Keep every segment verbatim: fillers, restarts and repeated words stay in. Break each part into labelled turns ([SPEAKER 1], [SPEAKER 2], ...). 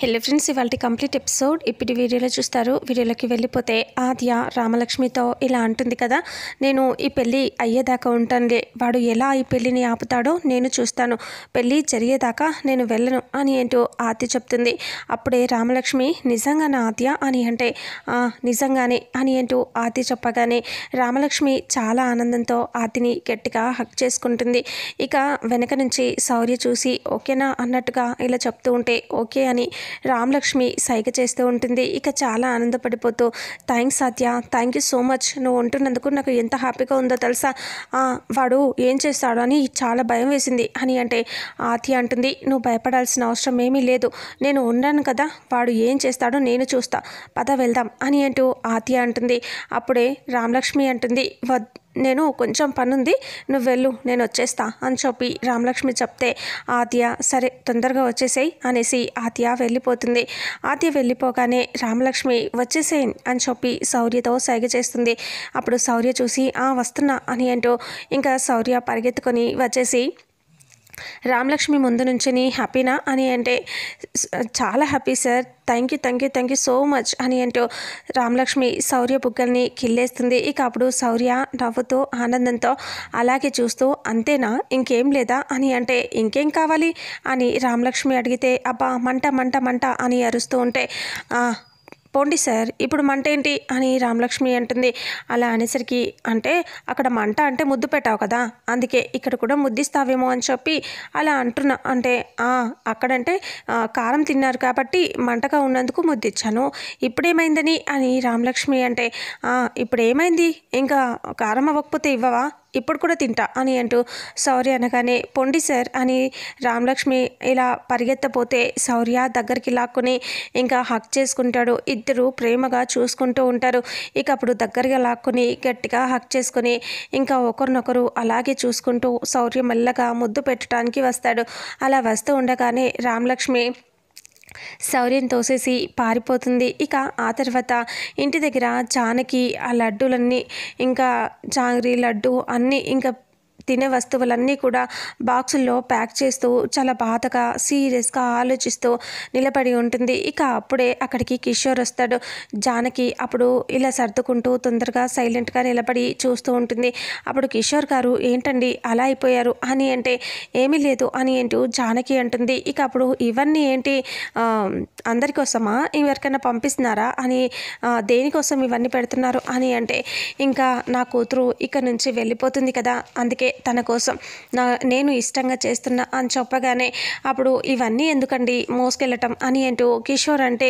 [SPEAKER 1] Hello friends, ఇవాళ complete episode ఇప్పుడు వీడియోలో చూస్తారు. వీడియోలోకి వెళ్ళిపోతే ఆద్య రామలక్ష్మితో ఇలా అంటుంది కదా, నేను ఈ పెళ్ళి అయ్యేదాకా ఉంటానులే, వాడు ఎలా ఈ పెళ్ళిని ఆపుతాడో నేను చూస్తాను, పెళ్ళి జరిగేదాకా నేను వెళ్ళను అని ఏంటో ఆద్య చెప్తుంది. అప్పుడే రామలక్ష్మి నిజంగా నా ఆద్య అని అంటే నిజంగానే అని ఏంటో ఆద్య చెప్పగానే రామలక్ష్మి చాలా ఆనందంతో ఆద్యని గట్టిగా హక్ చేసుకుంటుంది. ఇక వెనక నుంచి శౌర్య చూసి ఓకేనా అన్నట్టుగా ఇలా చెప్తూ ఉంటే ఓకే అని రామలక్ష్మి సైగ చేస్తూ ఉంటుంది. ఇక చాలా ఆనందపడిపోతూ thanks Adya, thank you so much, నువ్వు ఉంటున్నందుకు నాకు ఎంత హ్యాపీగా ఉందో తెలుసా, వాడు ఏం చేస్తాడో అని చాలా భయం వేసింది అని అంటే ఆద్య అంటుంది, నువ్వు భయపడాల్సిన అవసరం ఏమీ లేదు, నేను ఉన్నాను కదా, వాడు ఏం చేస్తాడో నేను చూస్తా, పద వెళ్దాం అని అంటూ ఆద్య అంటుంది. అప్పుడే రామలక్ష్మి అంటుంది, నేను కొంచెం పనుంది, నువ్వు వెళ్ళు, నేను వచ్చేస్తా అని చెప్పి రామలక్ష్మి చెప్తే ఆద్య సరే తొందరగా వచ్చేసేయి అనేసి ఆద్య వెళ్ళిపోతుంది. ఆద్య వెళ్ళిపోగానే రామలక్ష్మి వచ్చేసేయి అని చెప్పి శౌర్యతో సైగ చేస్తుంది. అప్పుడు శౌర్య చూసి ఆ వస్తున్నా అని అంటూ ఇంకా శౌర్య పరిగెత్తుకొని వచ్చేసి రామలక్ష్మి ముందు నుంచుని హ్యాపీనా అని అంటే చాలా happy sir, thank you thank you thank you so much అని అంటూ రామలక్ష్మి శౌర్య బుగ్గల్ని కిల్లేస్తుంది. ఇక అప్పుడు శౌర్య నవ్వుతూ ఆనందంతో అలాగే చూస్తూ అంతేనా ఇంకేం లేదా అని అంటే ఇంకేం కావాలి అని రామలక్ష్మి అడిగితే అబ్బా మంట మంట మంట అని అరుస్తూ ఉంటే పోండి సార్ ఇప్పుడు మంట ఏంటి అని రామలక్ష్మి అంటుంది. అలా అనేసరికి అంటే అక్కడ మంట అంటే ముద్దు పెట్టావు కదా, అందుకే ఇక్కడ కూడా ముద్దిస్తావేమో అని చెప్పి అలా అంటున్నా, అంటే అక్కడంటే కారం తిన్నారు కాబట్టి మంటగా ఉన్నందుకు ముద్దిచ్చాను, ఇప్పుడేమైందని అని రామలక్ష్మి అంటే ఇప్పుడు ఏమైంది, ఇంకా కారం అవ్వకపోతే ఇవ్వవా, ఇప్పుడు కూడా తింటా అని అంటూ శౌర్య అనగానే పొండి సార్ అని రామలక్ష్మి ఇలా పరిగెత్తపోతే శౌర్య దగ్గరికి లాక్కుని ఇంకా హక్ చేసుకుంటాడు. ఇద్దరు ప్రేమగా చూసుకుంటూ ఉంటారు. ఇక అప్పుడు దగ్గరగా లాక్కుని గట్టిగా హక్ చేసుకుని ఇంకా ఒకరినొకరు అలాగే చూసుకుంటూ శౌర్య మెల్లగా ముద్దు పెట్టడానికి వస్తాడు. అలా వస్తూ ఉండగానే రామలక్ష్మి శౌర్యం తోసేసి పారిపోతుంది. ఇక ఆ తర్వాత ఇంటి దగ్గర జానకి ఆ లడ్డూలన్నీ ఇంకా జాంగ్రీ లడ్డు అన్నీ ఇంకా తినే వస్తువులన్నీ కూడా బాక్సుల్లో ప్యాక్ చేస్తూ చాలా బాధగా సీరియస్గా ఆలోచిస్తూ నిలబడి ఉంటుంది. ఇక అప్పుడే అక్కడికి కిషోర్ వస్తాడు. జానకి అప్పుడు ఇలా సర్దుకుంటూ తొందరగా సైలెంట్గా నిలబడి చూస్తూ ఉంటుంది. అప్పుడు కిషోర్ గారు ఏంటండి అలా అయిపోయారు అని అంటే ఏమీ లేదు అని అంటూ జానకి అంటుంది. ఇక అప్పుడు ఇవన్నీ ఏంటి అందరికోసమా, ఎవరికైనా పంపిస్తున్నారా అని, దేనికోసం ఇవన్నీ పెడుతున్నారు అని అంటే ఇంకా నా కూతురు ఇక్కడ నుంచి వెళ్ళిపోతుంది కదా, అందుకే తన కోసం నా నేను ఇష్టంగా చేస్తున్నా అని చెప్పగానే అప్పుడు ఇవన్నీ ఎందుకండి మోసుకెళ్ళటం అని అంటూ కిషోర్ అంటే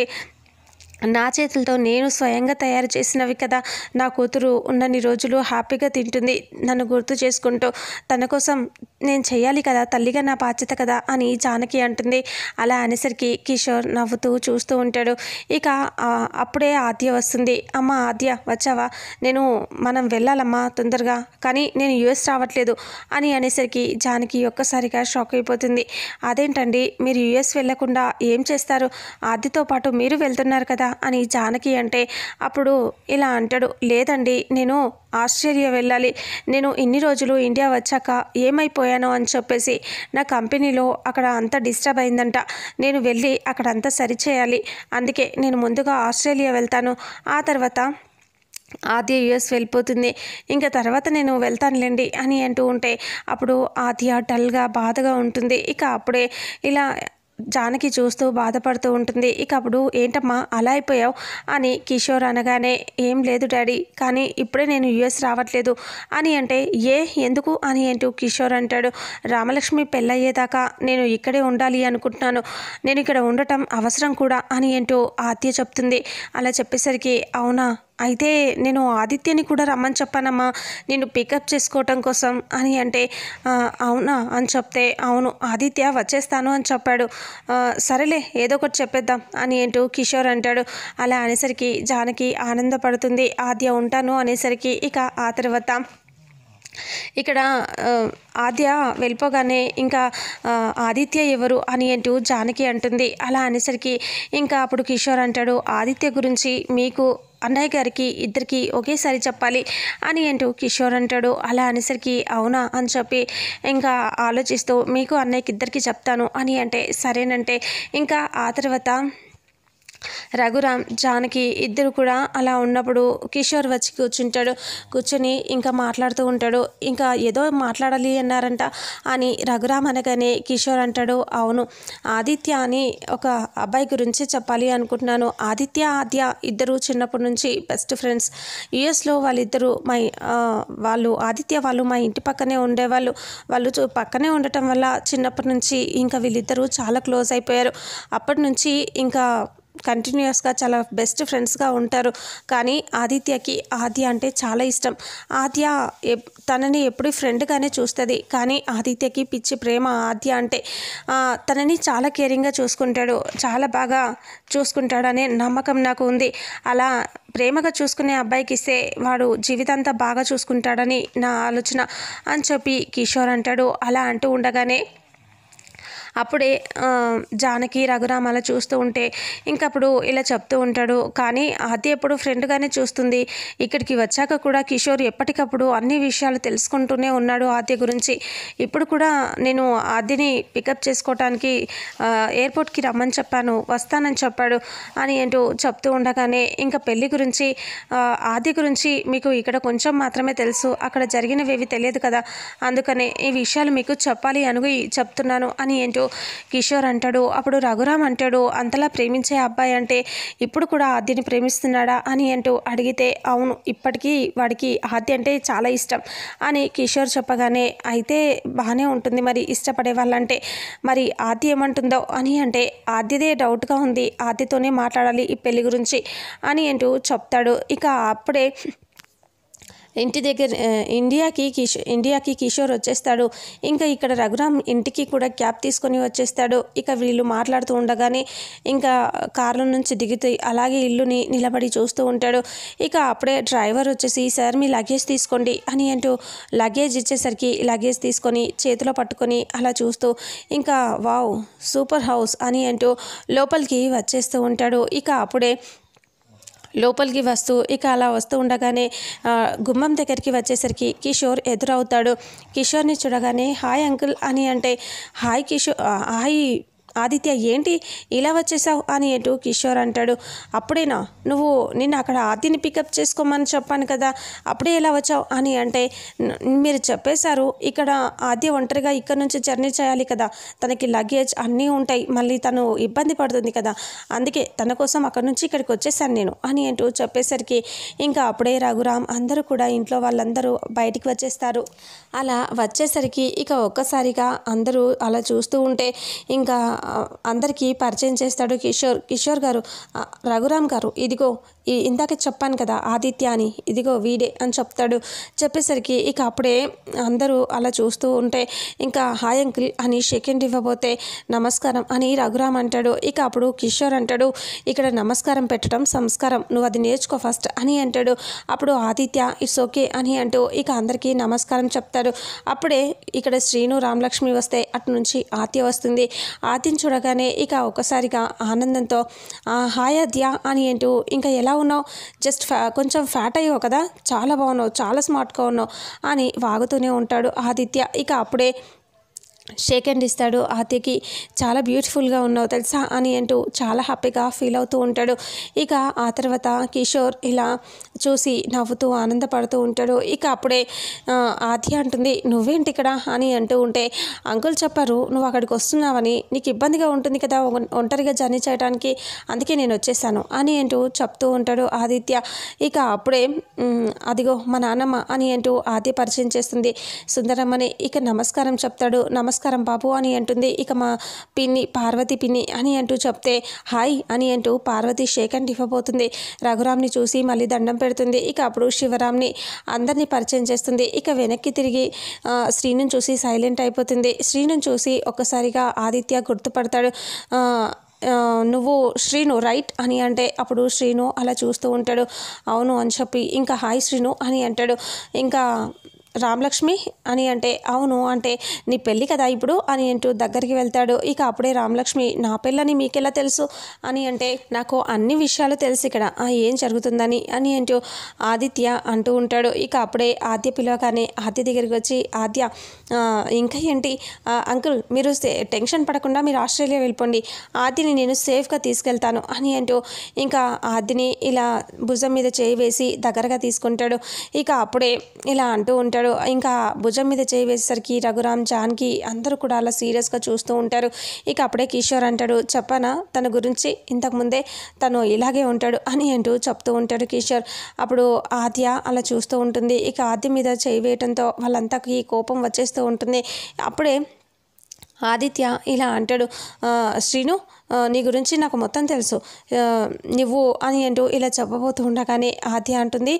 [SPEAKER 1] నా చేతులతో నేను స్వయంగా తయారు చేసినవి కదా, నా కూతురు ఉన్నన్ని రోజులు హ్యాపీగా తింటుంది, నన్ను గుర్తు చేసుకుంటూ తన కోసం నేను చేయాలి కదా, తల్లిగా నా బాధ్యత కదా అని జానకి అంటుంది. అలా అనేసరికి కిషోర్ నవ్వుతూ చూస్తూ ఉంటాడు. ఇక అప్పుడే ఆద్య వస్తుంది. అమ్మ ఆద్య వచ్చావా, నేను మనం వెళ్ళాలమ్మా తొందరగా, కానీ నేను యుఎస్ రావట్లేదు అని అనేసరికి జానకి ఒక్కసారిగా షాక్ అయిపోతుంది. అదేంటండి మీరు యుఎస్ వెళ్ళకుండా ఏం చేస్తారు, ఆద్యతో పాటు మీరు వెళ్తున్నారు కదా అని జానకి అంటే అప్పుడు ఇలా అంటాడు, లేదండి నేను ఆస్ట్రేలియా వెళ్ళాలి, నేను ఇన్ని రోజులు ఇండియా వచ్చాక ఏమైపోయానో అని చెప్పేసి నా కంపెనీలో అక్కడ అంతా డిస్టర్బ్ అయిందంట, నేను వెళ్ళి అక్కడ అంతా సరిచేయాలి, అందుకే నేను ముందుగా ఆస్ట్రేలియా వెళ్తాను, ఆ తర్వాత ఆద్య యుఎస్ వెళ్ళిపోతుంది, ఇంకా తర్వాత నేను వెళ్తానులేండి అని అంటూ ఉంటే అప్పుడు ఆద్య డల్గా బాధగా ఉంటుంది. ఇక అప్పుడే ఇలా జానకి చూస్తూ బాధపడుతూ ఉంటుంది. ఇక అప్పుడు ఏంటమ్మా అలా అయిపోయావు అని కిషోర్ అనగానే ఏం లేదు డాడీ, కానీ ఇప్పుడే నేను యుఎస్ రావట్లేదు అని అంటే ఏ ఎందుకు అని అంటూ కిషోర్ అంటాడు, రామలక్ష్మి పెళ్ళయ్యేదాకా నేను ఇక్కడే ఉండాలి అనుకుంటున్నాను, నేను ఇక్కడ ఉండటం అవసరం కూడా అని అంటూ ఆద్య చెప్తుంది. అలా చెప్పేసరికి అవునా, అయితే నేను ఆదిత్యని కూడా రమ్మని చెప్పానమ్మా నేను పికప్ చేసుకోవటం కోసం అని అంటే అవునా అని చెప్తే అవును ఆదిత్య వచ్చేస్తాను అని చెప్పాడు, సరేలే ఏదో ఒకటి చెప్పేద్దాం అని అంటూ కిషోర్ అంటాడు. అలా అనేసరికి జానకి ఆనందపడుతుంది. ఆద్య ఉంటాను అనేసరికి ఇక ఆ తర్వాత ఇక్కడ ఆద్య వెళ్ళిపోగానే ఇంకా ఆదిత్య ఎవరు అని అంటూ జానకి అంటుంది. అలా అనేసరికి ఇంకా అప్పుడు కిషోర్ అంటాడు, ఆదిత్య గురించి మీకు అన్నయ్య గారికి ఇద్దరికి ఒకేసారి చెప్పాలి అని అంటూ కిషోర్ అంటాడు. అలా అనేసరికి అవునా అని చెప్పి ఇంకా ఆలోచిస్తూ మీకు అన్నయ్యకి ఇద్దరికి చెప్తాను అని అంటే సరేనంటే ఇంకా ఆ తర్వాత రఘురామ్ జానకి ఇద్దరు కూడా అలా ఉన్నప్పుడు కిషోర్ వచ్చి కూర్చుంటాడు. కూర్చొని ఇంకా మాట్లాడుతూ ఉంటాడు. ఇంకా ఏదో మాట్లాడాలి అన్నారంట అని రఘురామ్ అనగానే కిషోర్ అంటాడు, అవును ఆదిత్య అని ఒక అబ్బాయి గురించి చెప్పాలి అనుకుంటున్నాను. ఆదిత్య ఆద్య ఇద్దరు చిన్నప్పటి నుంచి బెస్ట్ ఫ్రెండ్స్. యుఎస్లో వాళ్ళిద్దరూ మా వాళ్ళు ఆదిత్య వాళ్ళు మా ఇంటి పక్కనే ఉండేవాళ్ళు. వాళ్ళు పక్కనే ఉండటం వల్ల చిన్నప్పటి నుంచి ఇంకా వీళ్ళిద్దరూ చాలా క్లోజ్ అయిపోయారు. అప్పటి నుంచి ఇంకా కంటిన్యూస్గా చాలా బెస్ట్ ఫ్రెండ్స్గా ఉంటారు. కానీ ఆదిత్యకి ఆద్య అంటే చాలా ఇష్టం. ఆద్య తనని ఎప్పుడు ఫ్రెండ్గానే చూస్తుంది. కానీ ఆదిత్యకి పిచ్చి ప్రేమ ఆద్య అంటే. తనని చాలా కేరింగ్గా చూసుకుంటాడు, చాలా బాగా చూసుకుంటాడనే నమ్మకం నాకు ఉంది. అలా ప్రేమగా చూసుకునే అబ్బాయికి ఇస్తే వాడు జీవితాంతా బాగా చూసుకుంటాడని నా ఆలోచన అని చెప్పి కిషోర్ అంటాడు. అలా అంటూ ఉండగానే అప్పుడే జానకి రఘురామ్ అలా చూస్తూ ఉంటే ఇంకప్పుడు ఇలా చెప్తూ ఉంటాడు. కానీ ఆద్య ఎప్పుడు ఫ్రెండ్గానే చూస్తుంది. ఇక్కడికి వచ్చాక కూడా కిషోర్ ఎప్పటికప్పుడు అన్ని విషయాలు తెలుసుకుంటూనే ఉన్నాడు ఆద్య గురించి. ఇప్పుడు కూడా నేను ఆద్యని పికప్ చేసుకోవటానికి ఎయిర్పోర్ట్కి రమ్మని చెప్పాను, వస్తానని చెప్పాడు అని ఏంటో చెప్తూ ఉండగానే ఇంకా పెళ్లి గురించి ఆద్య గురించి మీకు ఇక్కడ కొంచెం మాత్రమే తెలుసు, అక్కడ జరిగినవేవి తెలియదు కదా, అందుకనే ఈ విషయాలు మీకు చెప్పాలి అని చెప్తున్నాను అని ఏంటో కిషోర్ అంటాడు. అప్పుడు రఘురామ్ అంటాడు, అంతలా ప్రేమించే అబ్బాయి అంటే ఇప్పుడు కూడా ఆద్యని ప్రేమిస్తున్నాడా అని అంటూ అడిగితే అవును ఇప్పటికీ వాడికి ఆద్య అంటే చాలా ఇష్టం అని కిషోర్ చెప్పగానే అయితే బాగానే ఉంటుంది మరి ఇష్టపడే వాళ్ళంటే. మరి ఆద్య ఏమంటుందో అని అంటే ఆద్యదే డౌట్గా ఉంది, ఆద్యతోనే మాట్లాడాలి ఈ పెళ్లి గురించి అని అంటూ చెప్తాడు. ఇక అప్పుడే ఇంటి దగ్గర ఇండియాకి కిషో ఇండియాకి కిషోర్ వచ్చేస్తాడు. ఇంకా ఇక్కడ రఘురామ్ ఇంటికి కూడా క్యాబ్ తీసుకొని వచ్చేస్తాడు. ఇక వీళ్ళు మాట్లాడుతూ ఉండగానే ఇంకా కార్లో నుంచి దిగుతూ అలాగే ఇల్లుని నిలబడి చూస్తూ ఉంటాడు. ఇక అప్పుడే డ్రైవర్ వచ్చేసి సార్ మీ లగేజ్ తీసుకోండి అని అంటూ లగేజ్ ఇచ్చేసరికి లగేజ్ తీసుకొని చేతిలో పట్టుకొని అలా చూస్తూ ఇంకా వావ్ సూపర్ హౌస్ అని అంటూ లోపలికి వచ్చేస్తూ ఉంటాడు. ఇక అప్పుడే లోపలికి వస్తూ ఇక అలా వస్తూ ఉండగానే గుమ్మం దగ్గరికి వచ్చేసరికి కిషోర్ ఎదురవుతాడు. కిషోర్ని చూడగానే హాయ్ అంకుల్ అని అంటే హాయ్ కిషోర్ హాయ్ ఆదిత్య ఏంటి ఇలా వచ్చేసావు అని అంటూ కిషోర్ అంటాడు. అప్పుడేనా నువ్వు నిన్న అక్కడ ఆద్యని పికప్ చేసుకోమని చెప్పాను కదా, అప్పుడే ఎలా వచ్చావు అని అంటే మీరు చెప్పేశారు ఇక్కడ ఆద్య ఒంటరిగా ఇక్కడ నుంచి జర్నీ చేయాలి కదా, తనకి లగేజ్ అన్నీ ఉంటాయి, మళ్ళీ తను ఇబ్బంది పడుతుంది కదా, అందుకే తన కోసం అక్కడ నుంచి ఇక్కడికి వచ్చేసాను నేను అని అంటూ చెప్పేసరికి ఇంకా అప్పుడే రఘురామ్ అందరూ కూడా ఇంట్లో వాళ్ళందరూ బయటికి వచ్చేస్తారు. అలా వచ్చేసరికి ఇక ఒక్కసారిగా అందరూ అలా చూస్తూ ఉంటే ఇంకా అందరికీ పరిచయం చేస్తాడు కిషోర్. కిషోర్ గారు రఘురామ్ గారు ఇదిగో ఇందాక చెప్పాను కదా ఆదిత్య అని, ఇదిగో వీడే అని చెప్తాడు. చెప్పేసరికి ఇక అప్పుడే అందరూ అలా చూస్తూ ఉంటే ఇంకా హాయ్ అంకుల్ అని సెకండ్ ఇవ్వబోతే నమస్కారం అని రఘురామ్ అంటాడు. ఇక అప్పుడు కిషోర్ అంటాడు ఇక్కడ నమస్కారం పెట్టడం సంస్కారం, నువ్వు అది నేర్చుకో ఫస్ట్ అని అంటాడు. అప్పుడు ఆదిత్య ఇట్స్ ఓకే అని అంటూ ఇక అందరికీ నమస్కారం చెప్తాడు. అప్పుడే ఇక్కడ శ్రీను రామలక్ష్మి వస్తే అటు నుంచి ఆద్య వస్తుంది. ఆద్యని చూడగానే ఇక ఒక్కసారిగా ఆనందంతో హాయ్ ఆద్య అని అంటూ ఇంకా ఎలా ఉన్నావు, జస్ట్ ఫ్యా కొంచెం ఫ్యాట్ అయ్యావు కదా, చాలా బాగున్నావు, చాలా స్మార్ట్గా ఉన్నావు అని వాగుతూనే ఉంటాడు ఆదిత్య. ఇక అప్పుడే షేక్ హ్యాండ్ ఇస్తాడు ఆద్యకి. చాలా బ్యూటిఫుల్గా ఉన్నావు తెలుసా అని అంటూ చాలా హ్యాపీగా ఫీల్ అవుతూ ఉంటాడు. ఇక ఆ తర్వాత కిషోర్ ఇలా చూసి నవ్వుతూ ఆనందపడుతూ ఉంటాడు. ఇక అప్పుడే ఆద్య అంటుంది నువ్వేంటి ఇక్కడ అని అంటూ ఉంటే అంకుల్ చెప్పారు నువ్వు అక్కడికి వస్తున్నావని, నీకు ఇబ్బందిగా ఉంటుంది కదా ఒంటరిగా జర్నీ చేయడానికి, అందుకే నేను వచ్చేసాను అని అంటూ చెప్తూ ఉంటాడు ఆదిత్య. ఇక అప్పుడే అదిగో మా నాన్నమ్మ అని అంటూ ఆద్య పరిచయం చేస్తుంది సుందరమ్మని. ఇక నమస్కారం చెప్తాడు. నమస్కారం బాబు అని అంటుంది. ఇక మా పిన్ని పార్వతి పిన్ని అని అంటూ చెప్తే హాయ్ అని అంటూ పార్వతి షేక్ హ్యాండ్ ఇవ్వబోతుంది. రఘురామ్ని చూసి మళ్ళీ దండం పెడుతుంది. ఇక అప్పుడు శివరామ్ని అందరినీ పరిచయం చేస్తుంది. ఇక వెనక్కి తిరిగి శ్రీను చూసి సైలెంట్ అయిపోతుంది. శ్రీను చూసి ఒక్కసారిగా ఆదిత్య గుర్తుపడతాడు. నువ్వు శ్రీను రైట్ అని అంటే అప్పుడు శ్రీను అలా చూస్తూ ఉంటాడు. అవును అని చెప్పి ఇంకా హాయ్ శ్రీను అని అంటాడు. ఇంకా రామలక్ష్మి అని అంటే అవును అంటే నీ పెళ్ళి కదా ఇప్పుడు అని అంటూ దగ్గరికి వెళ్తాడు. ఇక అప్పుడే రామలక్ష్మి నా పెళ్ళని మీకెలా తెలుసు అని అంటే నాకు అన్ని విషయాలు తెలుసు ఇక్కడ ఏం జరుగుతుందని అని అంటూ ఆదిత్య అంటూ ఉంటాడు. ఇక అప్పుడే ఆద్య పిలవగానే ఆద్య దగ్గరికి వచ్చి ఆద్య ఇంకా ఏంటి అంకుల్ మీరు టెన్షన్ పడకుండా మీరు ఆస్ట్రేలియా వెళ్ళిపోండి, ఆద్యని నేను సేఫ్గా తీసుకెళ్తాను అని అంటూ ఇంకా ఆద్యని ఇలా భుజం మీద చేయి వేసి దగ్గరగా తీసుకుంటాడు. ఇక అప్పుడే ఇలా అంటూ ఉంటాడు. ఇంకా భుజం మీద చేయి వేసేసరికి రఘురామ్ జాన్కి అందరూ కూడా అలా సీరియస్గా చూస్తూ ఉంటారు. ఇక అప్పుడే కిషోర్ అంటాడు చెప్పనా తన గురించి ఇంతకుముందే తను ఇలాగే ఉంటాడు అని అంటూ చెప్తూ ఉంటాడు కిషోర్. అప్పుడు ఆద్య అలా చూస్తూ ఉంటుంది. ఇక ఆద్య మీద చేయి వేయడంతో వాళ్ళంతాకి కోపం వచ్చేస్తూ ఉంటుంది. అప్పుడే ఆదిత్య ఇలా అంటాడు శ్రీను నీ గురించి నాకు మొత్తం తెలుసు నువ్వు అని అంటూ ఇలా చెప్పబోతూ ఉండగానే ఆద్య అంటుంది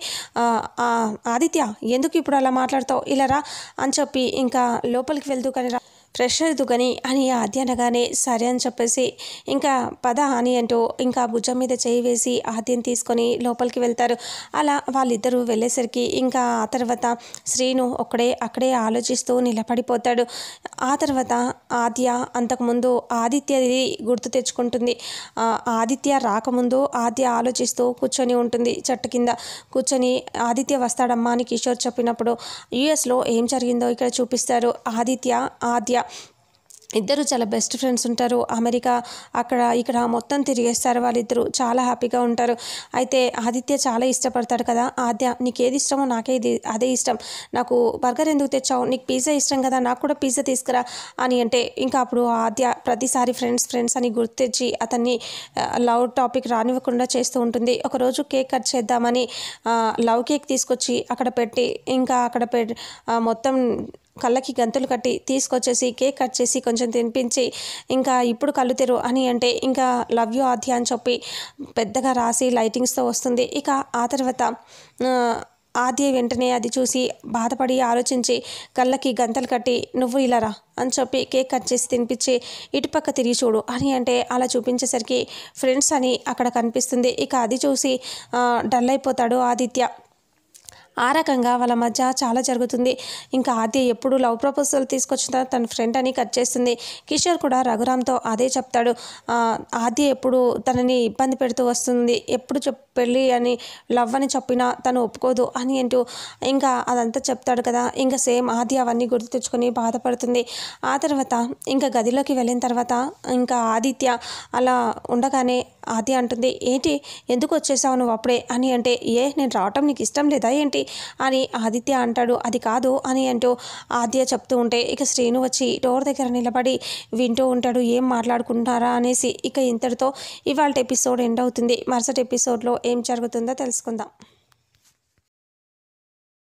[SPEAKER 1] ఆదిత్య ఎందుకు ఇప్పుడు అలా మాట్లాడతావు ఇలా రా అని చెప్పి ఇంకా లోపలికి వెళ్తూ కానీ రా ఫ్రెష్ అవుతూ కానీ అని ఆద్య అనగానే సరే అని చెప్పేసి ఇంకా పద అని అంటూ ఇంకా భుజం మీద చేయి వేసి ఆద్యని తీసుకొని లోపలికి వెళ్తారు. అలా వాళ్ళిద్దరూ వెళ్ళేసరికి ఇంకా ఆ తర్వాత శ్రీను ఒక్కడే అక్కడే ఆలోచిస్తూ నిలబడిపోతాడు. ఆ తర్వాత ఆద్య అంతకుముందు ఆదిత్యది గుర్తు తెచ్చుకుంటుంది. ఆదిత్య రాకముందు ఆద్య ఆలోచిస్తూ కూర్చొని ఉంటుంది. చెట్టు కింద కూర్చొని ఆదిత్య వస్తాడమ్మా అని కిషోర్ చెప్పినప్పుడు యుఎస్లో ఏం జరిగిందో ఇక్కడ చూపిస్తారు. ఆదిత్య ఆద్య ఇద్దరు చాలా బెస్ట్ ఫ్రెండ్స్ ఉంటారు. అమెరికా అక్కడ ఇక్కడ మొత్తం తిరిగేస్తారు. వాళ్ళిద్దరూ చాలా హ్యాపీగా ఉంటారు. అయితే ఆదిత్య చాలా ఇష్టపడతాడు కదా ఆద్య నీకు ఏది ఇష్టమో నాకే ఇది అదే ఇష్టం, నాకు బర్గర్ ఎందుకు తెచ్చావు, నీకు పిజ్జా ఇష్టం కదా నాకు కూడా పిజ్జా తీసుకురా అని అంటే ఇంకా అప్పుడు ఆద్య ప్రతిసారి ఫ్రెండ్స్ ఫ్రెండ్స్ అని గుర్తు తెచ్చి అతన్ని లవ్ టాపిక్ రానివ్వకుండా చేస్తూ ఉంటుంది. ఒకరోజు కేక్ కట్ చేద్దామని లవ్ కేక్ తీసుకొచ్చి అక్కడ పెట్టి ఇంకా అక్కడ పె మొత్తం కళ్ళకి గంతులు కట్టి తీసుకొచ్చేసి కేక్ కట్ చేసి కొంచెం తినిపించి ఇంకా ఇప్పుడు కళ్ళు తెరు అని అంటే ఇంకా లవ్ యూ ఆద్య అని చెప్పి పెద్దగా రాసి లైటింగ్స్తో వస్తుంది. ఇక ఆ తర్వాత ఆద్య వెంటనే అది చూసి బాధపడి ఆలోచించి కళ్ళకి గంతలు కట్టి నువ్వు ఇలా రా అని చెప్పి కేక్ కట్ చేసి తినిపించి ఇటుపక్క తిరిగి చూడు అని అంటే అలా చూపించేసరికి ఫ్రెండ్స్ అని అక్కడ కనిపిస్తుంది. ఇక అది చూసి డల్ అయిపోతాడు ఆదిత్య. ఆ రకంగా వాళ్ళ మధ్య చాలా జరుగుతుంది. ఇంకా ఆద్య ఎప్పుడు లవ్ ప్రపోజల్ తీసుకొచ్చిన తన ఫ్రెండ్ అని కట్ చేస్తుంది. కిషోర్ కూడా రఘురామ్తో అదే చెప్తాడు. ఆద్య ఎప్పుడు తనని ఇబ్బంది పెడుతూ వస్తుంది, ఎప్పుడు చెప్ పెళ్ళి అని లవ్ అని చెప్పినా తను ఒప్పుకోదు అని అంటూ ఇంకా అదంతా చెప్తాడు కదా. ఇంకా సేమ్ ఆద్య అవన్నీ గుర్తు తెచ్చుకొని బాధపడుతుంది. ఆ తర్వాత ఇంకా గదిలోకి వెళ్ళిన తర్వాత ఇంకా ఆదిత్య అలా ఉండగానే ఆద్య అంటుంది ఏంటి ఎందుకు వచ్చేసావు నువ్వు అప్పుడే అని అంటే ఏ నేను రావటం నీకు ఇష్టం లేదా ఏంటి అని ఆదిత్య అంటాడు. అది కాదు అని అంటూ ఆద్య చెప్తూ ఉంటే ఇక శ్రీను వచ్చి డోర్ దగ్గర నిలబడి వింటూ ఉంటాడు ఏం మాట్లాడుకుంటున్నారా అనేసి. ఇక ఇంతటితో ఇవాళ ఎపిసోడ్ ఎండ్ అవుతుంది. మరుసటి ఎపిసోడ్లో ఏం జరుగుతుందో తెలుసుకుందాం.